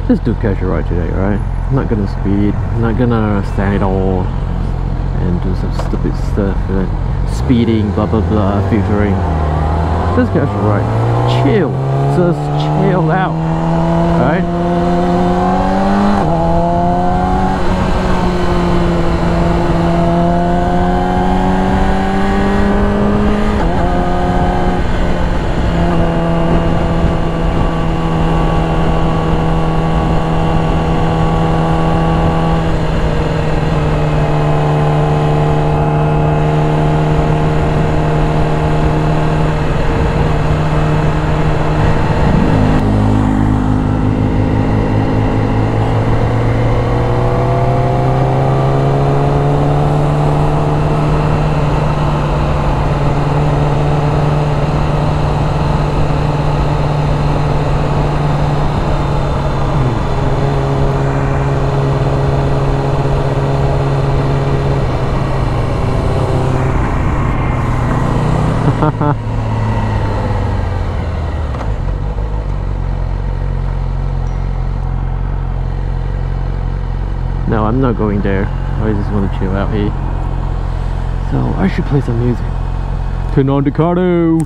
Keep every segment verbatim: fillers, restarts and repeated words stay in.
Just do casual ride today, right? I'm not gonna speed, I'm not gonna stand it all and do some stupid stuff like speeding, blah blah blah, filtering. Just casual ride. Chill. Just chill out. Alright? No, I'm not going there. I just want to chill out here. So I should play some music. Turn on the cardo.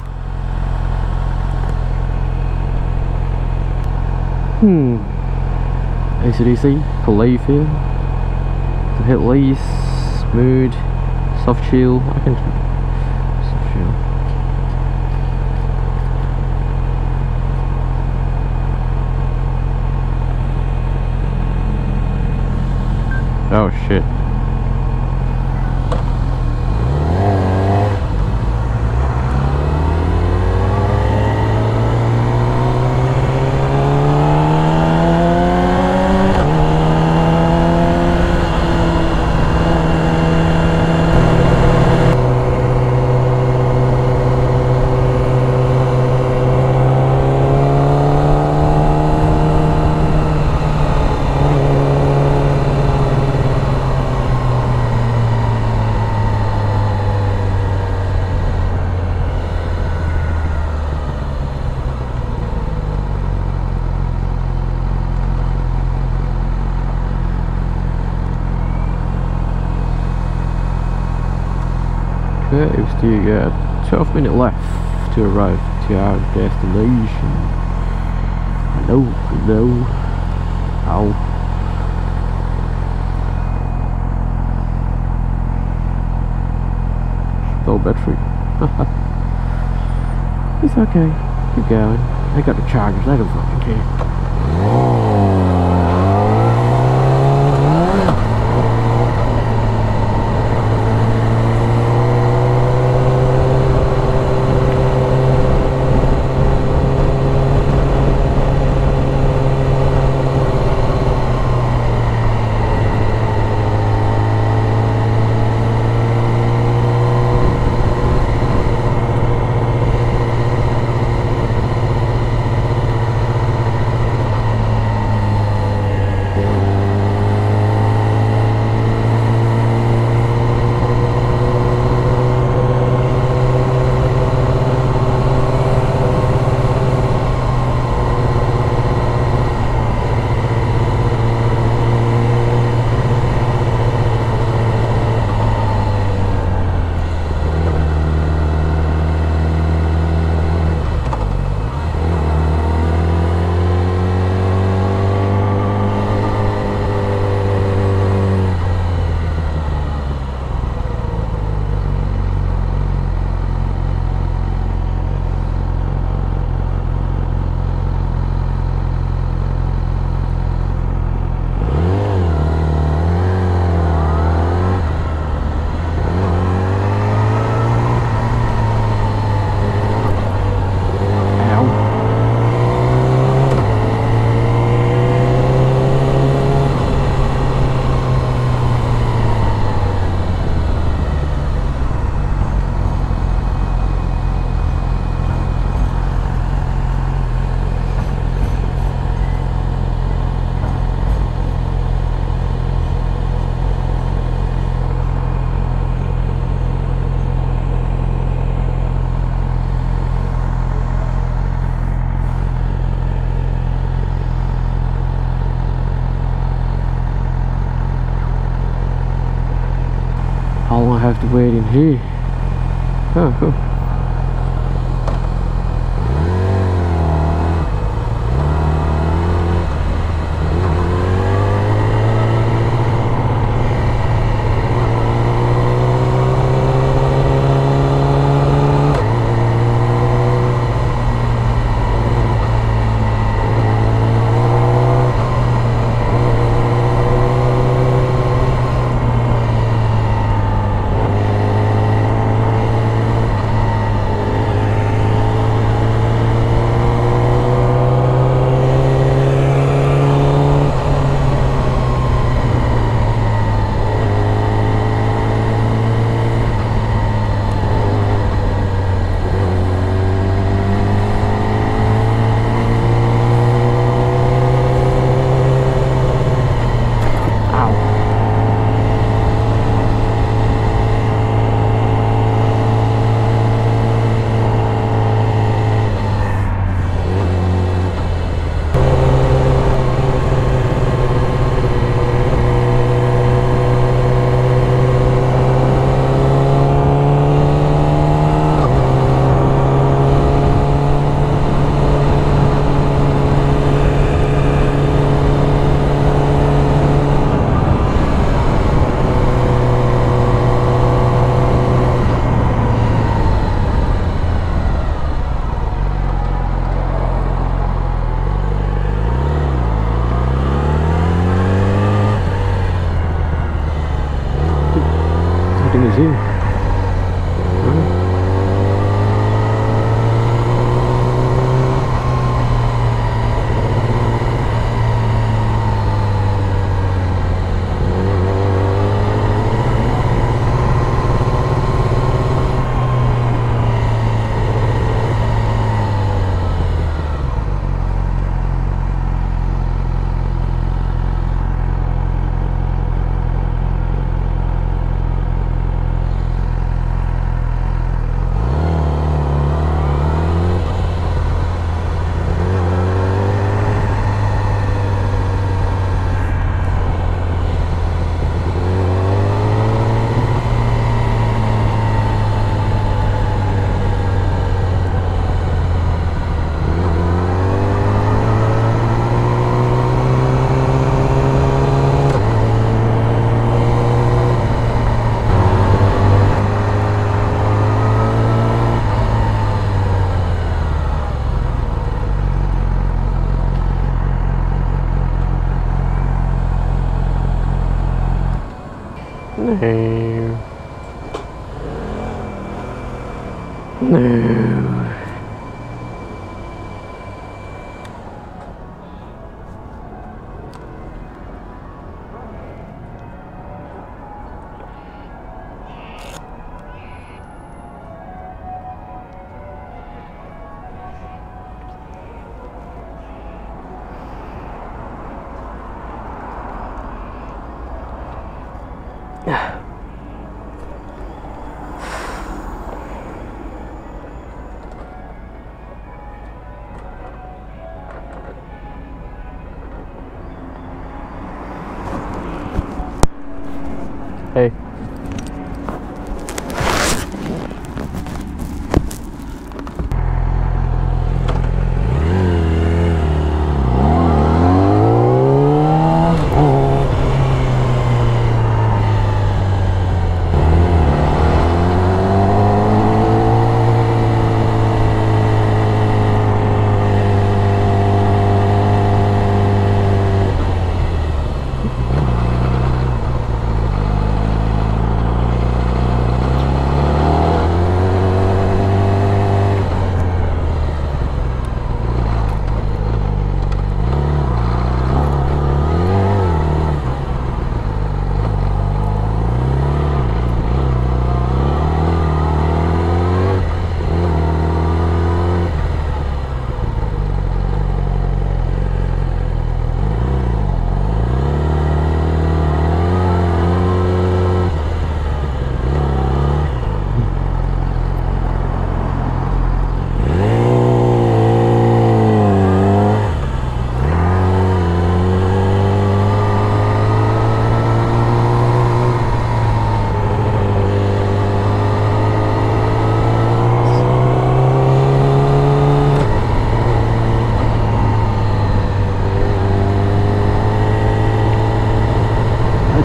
Hmm. A C D C, Playfield, the hit lease, smooth, soft chill. I can soft chill. Oh shit. Okay, we've still got twelve minutes left to arrive to our destination. Hello, hello. Ow. Low battery. It's okay. Keep going. I got the chargers. I don't fucking care. How long I have to wait in here? Oh, cool. Is here. No. No.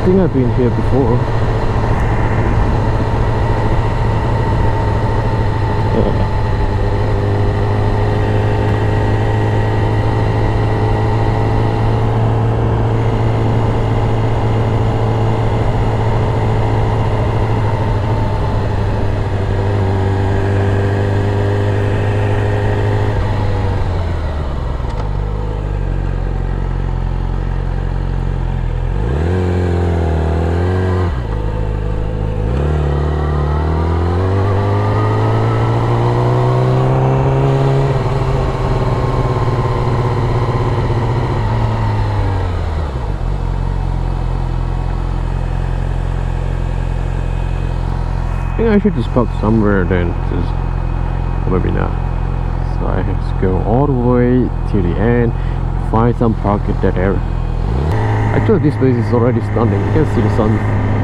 think I've been here before. Yeah. I think I should just park somewhere then, just maybe not. So I have to go all the way to the end, find some park at that area. Actually, this place is already stunning. You can see the sun.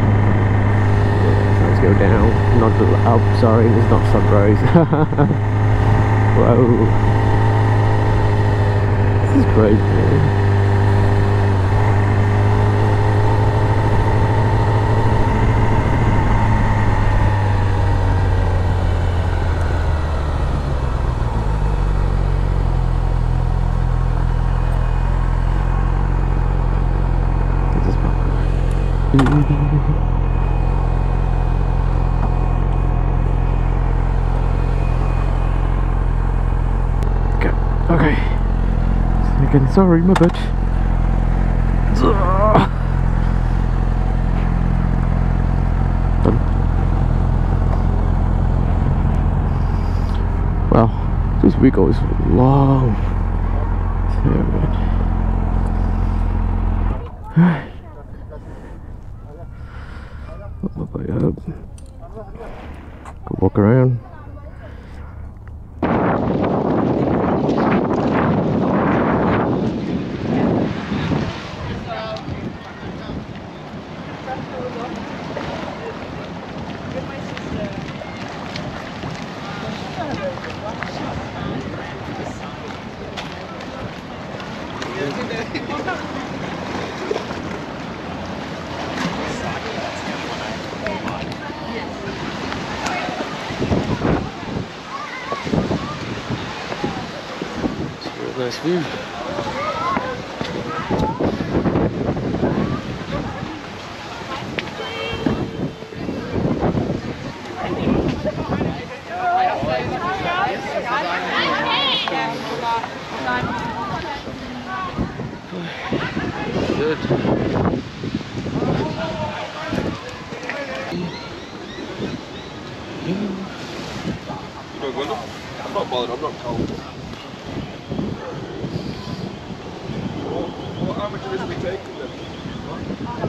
Let's go down, not the up. Sorry, it's not sunrise. Whoa, this is great, man. Okay, okay. Again, sorry, my bad. Done. Wow, this vehicle is long. Damn it. Put my way up. Go walk around. Nice view. Good. I'm not bothered, I'm not cold. Well, how much of this are we taking then?